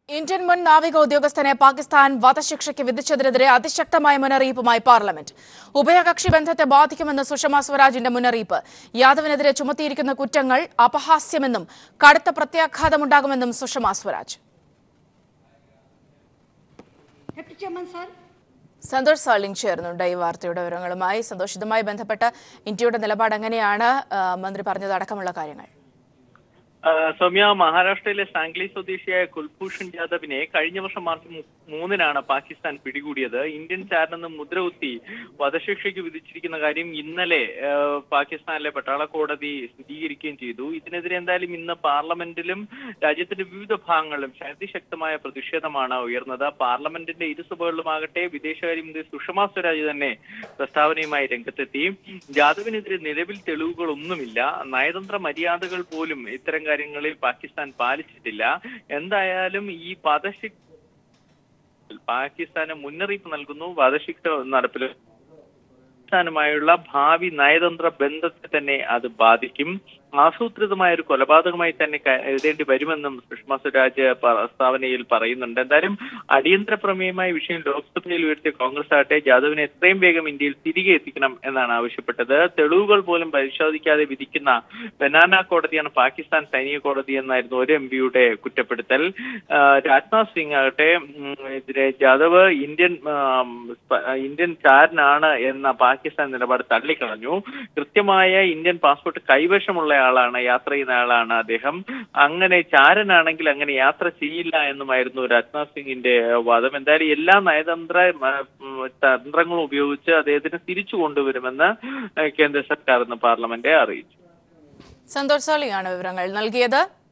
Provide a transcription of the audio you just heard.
Indian മുൻ നാവിക ഉദ്യോഗസ്ഥനെ പാകിസ്ഥാൻ വധശിക്ഷയ്ക്ക് വിധിച്ചതിനെതിരെ അതിശക്തമായ മുന്നറിയിപ്പുമായി പാർലമെന്റ്. ഉഭയകക്ഷി ബന്ധത്തെ ബാധിക്കുമെന്ന് സുഷമ സ്വരാജിന്റെ മുന്നറിയിപ്പ്. യാദവിനെതിരെ ചുമത്തിയിരിക്കുന്ന കുറ്റങ്ങൾ അപഹാസ്യമെന്നും കടുത്ത പ്രത്യാഘാതമുണ്ടാകുമെന്നും സുഷമ സ്വരാജ്. സന്തോഷ് സാളിംഗ് ചേർന്നുണ്ട് ഈ വാർത്തയുടെ വിവരങ്ങളുമായി. സന്തോഷ്, ഇതുമായി ബന്ധപ്പെട്ട് ഇന്ത്യയുടെ നിലപാട് എങ്ങനെയാണ്? മന്ത്രി പറഞ്ഞത് അടക്കമുള്ള കാര്യങ്ങൾ. സൗമ്യ, മഹാരാഷ്ട്രയിലെ സാംഗ്ലി സ്വദേശിയായ കുൽഭൂഷൺ ജാദവിനെ കഴിഞ്ഞ വർഷം മാർച്ച് 3-നാണ് പാകിസ്ഥാൻ പിടികൂടിയത്. ഇന്ത്യൻ ചാരനെന്ന് മുദ്രകുത്തി വധശിക്ഷയ്ക്ക് വിധിച്ചിരിക്കുന്ന കാര്യം ഇന്നലെ പാകിസ്ഥാനിലെ പട്ടാള കോടതി സ്ഥിരീകരിക്കുകയും ചെയ്തു. ഇതിനെതിരെ എന്തായാലും ഇന്ന് പാർലമെന്റിലും രാജ്യത്തിന്റെ വിവിധ ഭാഗങ്ങളിലും അതിശക്തമായ പ്രതിഷേധമാണ് ഉയർന്നത്. പാർലമെന്റിന്റെ ഇരുസഭകളിലുമാകട്ടെ വിദേശകാര്യമന്ത്രി സുഷമ സ്വരാജ് തന്നെ പ്രസ്താവനയുമായി രംഗത്തെത്തി. ജാദവിനെതിരെ നിലവിൽ തെളിവുകളൊന്നുമില്ല, നയതന്ത്ര മര്യാദകൾ പോലും ഇത്തരം കാര്യങ്ങളിൽ പാകിസ്ഥാൻ പാലിച്ചിട്ടില്ല. എന്തായാലും ഈ വധശിക്ഷ പാകിസ്ഥാന് മുന്നറിയിപ്പ് നൽകുന്നു. വധശിക്ഷ നടപ്പിൽ പാകിസ്ഥാനുമായുള്ള ഭാവി നയതന്ത്ര ബന്ധത്തെ തന്നെ അത് ബാധിക്കും. ആസൂത്രിതമായ ഒരു കൊലപാതകമായി തന്നെ എഴുതേണ്ടി വരുമെന്നും സുഷമ സ്വരാജ് പ്രസ്താവനയിൽ പറയുന്നുണ്ട്. എന്തായാലും അടിയന്തര പ്രമേയമായ വിഷയം ലോക്സഭയിൽ ഉയർത്തിയ കോൺഗ്രസ് ആകട്ടെ ജാദവിനെ എത്രയും വേഗം ഇന്ത്യയിൽ തിരികെ എത്തിക്കണം എന്നാണ് ആവശ്യപ്പെട്ടത്. തെളിവുകൾ പോലും പരിശോധിക്കാതെ വിധിക്കുന്ന ബനാന കോടതിയാണ് പാകിസ്ഥാൻ സൈനിക കോടതി എന്നായിരുന്നു ഒരു എംപിയുടെ കുറ്റപ്പെടുത്തൽ. രാജ്നാഥ് സിംഗ് ആകട്ടെ ഇതിരെ ജാദവ് ഇന്ത്യൻ ചാരനാണ് എന്ന പാകിസ്ഥാൻ നിലപാട് തള്ളിക്കളഞ്ഞു. കൃത്യമായ ഇന്ത്യൻ പാസ്പോർട്ട് കൈവശമുള്ള ആളാണ്, യാത്ര ചെയ്യുന്ന ആളാണ് അദ്ദേഹം. അങ്ങനെ ചാരനാണെങ്കിൽ അങ്ങനെ യാത്ര ചെയ്യില്ല എന്നുമായിരുന്നു രാജ്നാഥ് സിംഗിന്റെ വാദം. എന്തായാലും എല്ലാ നയതന്ത്ര തന്ത്രങ്ങളും ഉപയോഗിച്ച് അദ്ദേഹത്തിന് തിരിച്ചു കൊണ്ടുവരുമെന്ന് കേന്ദ്ര സർക്കാർ ഇന്ന് പാർലമെന്റെ അറിയിച്ചു. സന്തോഷ് സാളിയാണ് വിവരങ്ങൾ നൽകിയത്.